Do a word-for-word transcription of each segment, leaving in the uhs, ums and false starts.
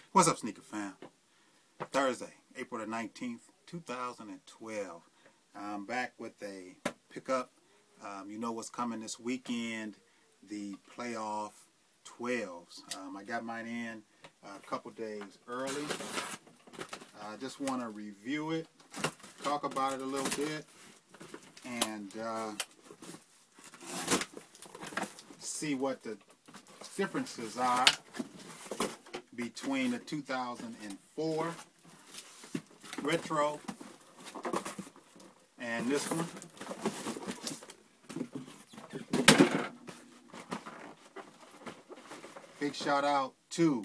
What's up, sneaker fam? Thursday, April the nineteenth, two thousand twelve. I'm back with a pickup. Um, you know what's coming this weekend, the playoff twelves. Um, I got mine in a couple days early. I just want to review it, talk about it a little bit, and uh, see what the differences are between the two thousand four retro and this one. Big shout out to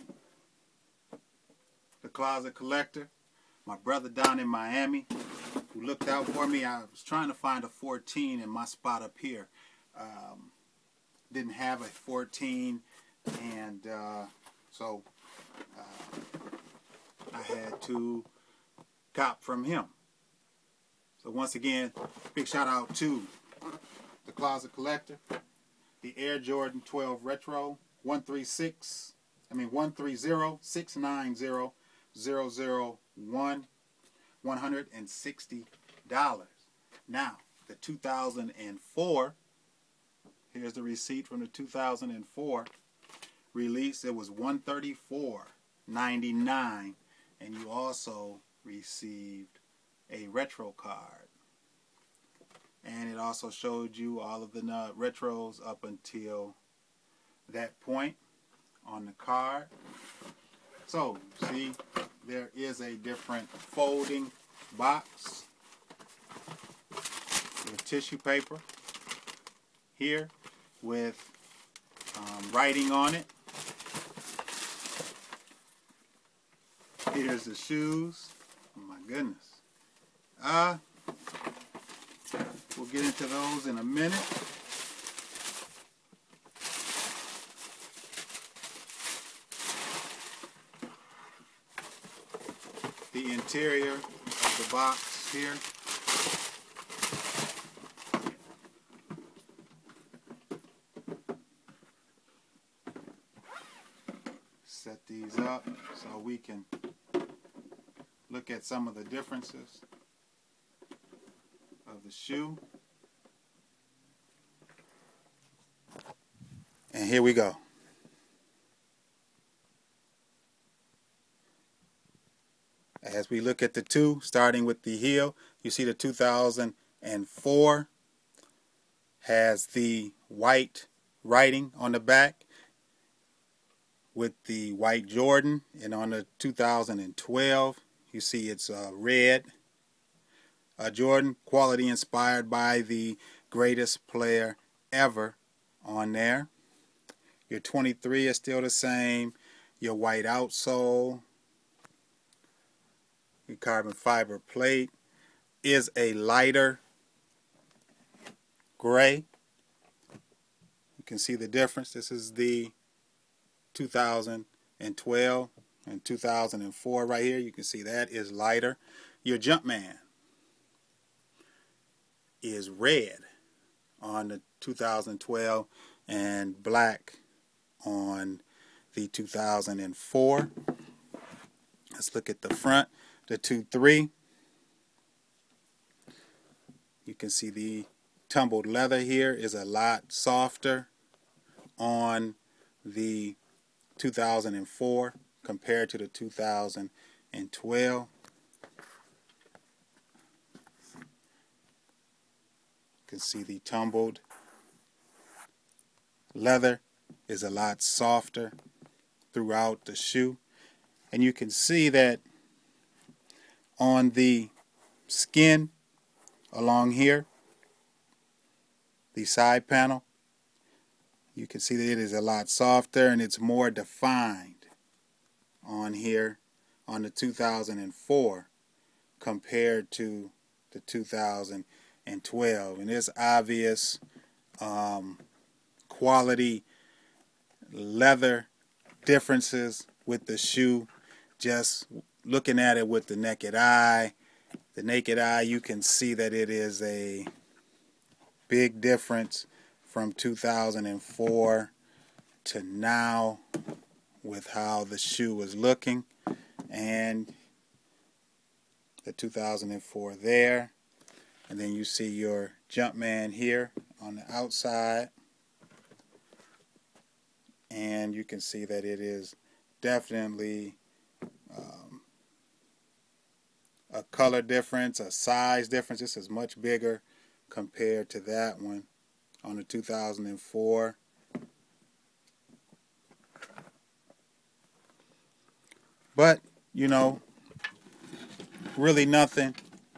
the Closet Collector, my brother down in Miami, who looked out for me. I was trying to find a fourteen in my spot up here. Um, didn't have a fourteen, and uh, so uh, I had to cop from him. So once again, big shout out to the Closet Collector, the Air Jordan twelve Retro, one three six, I mean one three zero, six nine zero, zero zero one, one hundred sixty dollars. Now, the two thousand four, here's the receipt from the two thousand four release. It was one thirty-four ninety-nine, and you also received a retro card. And it also showed you all of the uh, retros up until that point on the card. So, see, there is a different folding box with tissue paper here with um, writing on it. Here's the shoes. Oh my goodness. Uh, we'll get into those in a minute. The interior of the box here. Set these up so we can look at some of the differences of the shoe. And here we go. As we look at the two, starting with the heel, you see the two thousand four has the white writing on the back with the white Jordan, and on the two thousand twelve you see it's uh, red uh, Jordan, quality inspired by the greatest player ever on there. Your twenty-three is still the same. Your white outsole, your carbon fiber plate is a lighter gray. You can see the difference. This is the two thousand twelve and two thousand four right here. You can see that is lighter. Your Jumpman is red on the two thousand twelve and black on the two thousand four. Let's look at the front. The two three. You can see the tumbled leather here is a lot softer on the two thousand four compared to the two thousand twelve. You can see the tumbled leather is a lot softer throughout the shoe. And you can see that on the skin along here, the side panel, you can see that it is a lot softer and it's more defined on here on the two thousand four compared to the two thousand twelve. And there's obvious um, quality leather differences with the shoe. Just looking at it with the naked eye, the naked eye, you can see that it is a big difference from two thousand four to now with how the shoe was looking, and the two thousand four there, and then you see your Jumpman here on the outside, and you can see that it is definitely um, a color difference, a size difference. This is much bigger compared to that one on the two thousand four. But, you know, really nothing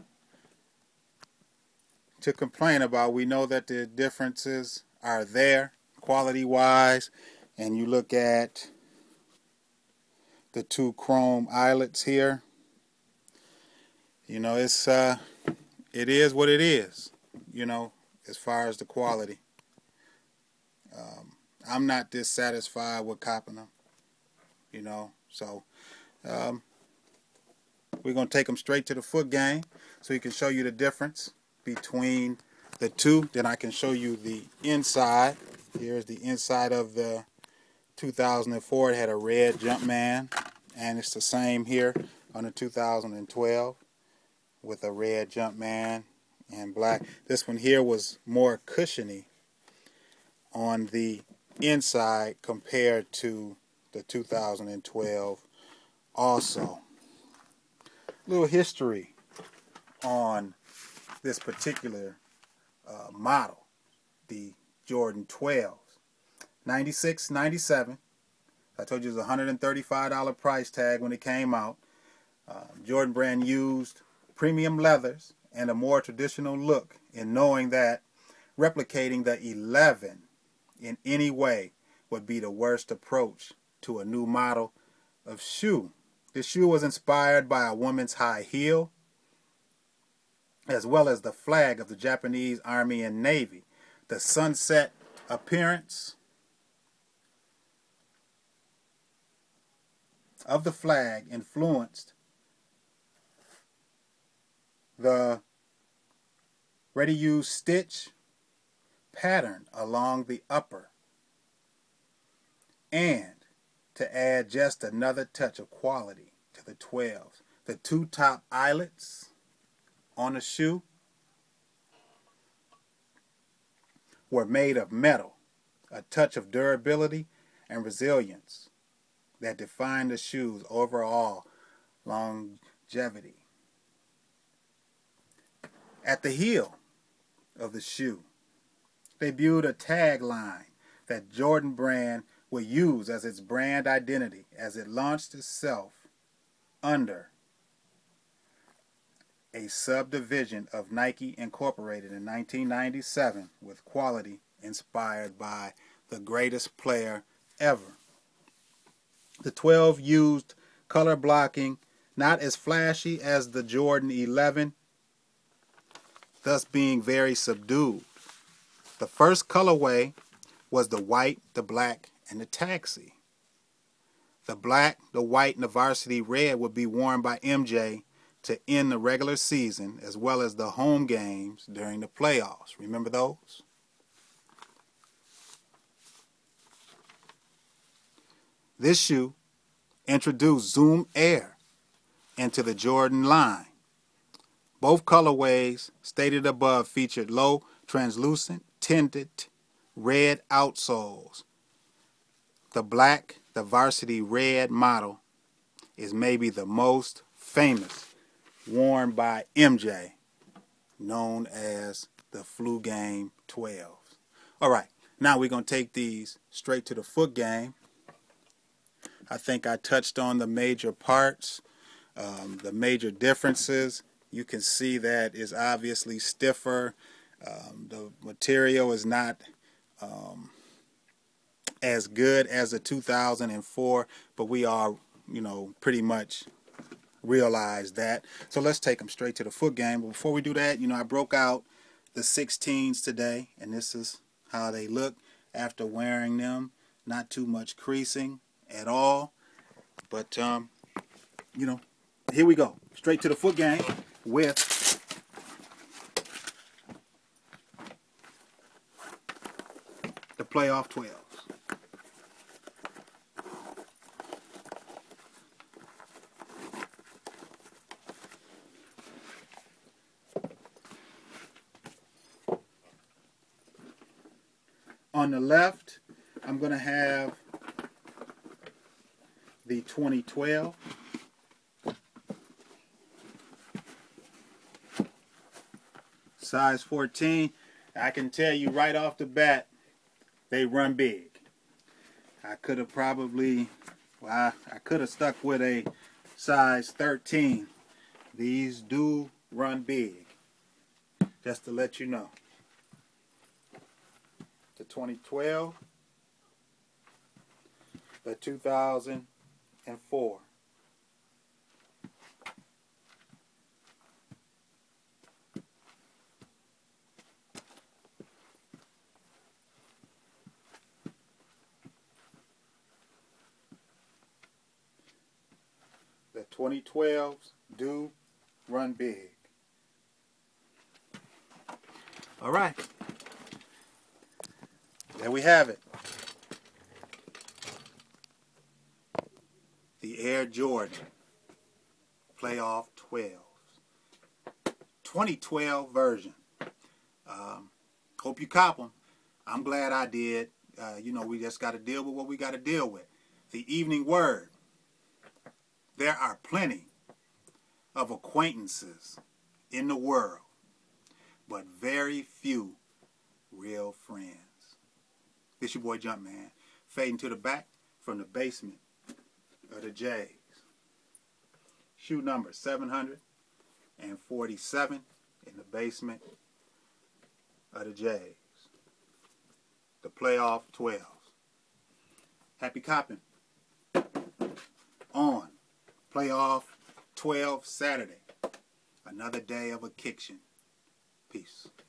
to complain about. We know that the differences are there quality-wise, and you look at the two chrome eyelets here. You know, it's uh, it is what it is, you know, as far as the quality. Um, I'm not dissatisfied with copping them, you know, so um, we're going to take them straight to the foot game so he can show you the difference between the two. Then I can show you the inside. Here's the inside of the two thousand four. It had a red Jumpman, and it's the same here on the two thousand twelve with a red Jumpman and black. This one here was more cushiony on the inside compared to the two thousand twelve also. Little history on this particular uh, model, the Jordan twelve. ninety-six ninety-seven. I told you it was a one hundred thirty-five dollar price tag when it came out. Uh, Jordan Brand used premium leathers and a more traditional look in knowing that replicating the eleven in any way would be the worst approach to a new model of shoe. The shoe was inspired by a woman's high heel, as well as the flag of the Japanese Army and Navy. The sunset appearance of the flag influenced the ready-use stitch pattern along the upper, and to add just another touch of quality to the twelves. The two top eyelets on the shoe were made of metal, a touch of durability and resilience that defined the shoe's overall longevity. At the heel of the shoe debuted a tagline that Jordan Brand will use as its brand identity as it launched itself under a subdivision of Nike Incorporated in nineteen ninety-seven with quality inspired by the greatest player ever. The twelve used color blocking not as flashy as the Jordan eleven, thus being very subdued. The first colorway was the white, the black, and the taxi. The black, the white, and the varsity red would be worn by M J to end the regular season as well as the home games during the playoffs. Remember those? This shoe introduced Zoom Air into the Jordan line. Both colorways stated above featured low, translucent, tinted red outsoles. The black, the varsity red model is maybe the most famous, worn by M J, known as the Flu Game twelve. All right, now we're going to take these straight to the foot game. I think I touched on the major parts, um, the major differences. You can see that it's obviously stiffer. Um, the material is not um, as good as the two thousand four, but we all, you know, pretty much realize that. So let's take them straight to the foot game. But before we do that, you know, I broke out the sixteens today, and this is how they look after wearing them. Not too much creasing at all, but um, you know, here we go, straight to the foot game with the playoff twelves. On the left, I'm going to have the twenty twelve. Size fourteen. I can tell you right off the bat, they run big. I could have probably, well, I, I could have stuck with a size thirteen. These do run big. Just to let you know. The twenty twelve, the two thousand four. The twenty twelves do run big. All right. There we have it. The Air Jordan Playoff twelve. twenty twelve version. Um, hope you cop them. I'm glad I did. Uh, you know, we just got to deal with what we got to deal with. The evening word. There are plenty of acquaintances in the world, but very few real friends. This your boy Jumpman, fading to the back from the basement of the Jays. Shoe number seven hundred forty-seven in the basement of the Jays. The Playoff twelves. Happy copping on Playoff twelve Saturday. Another day of a kiction. Peace.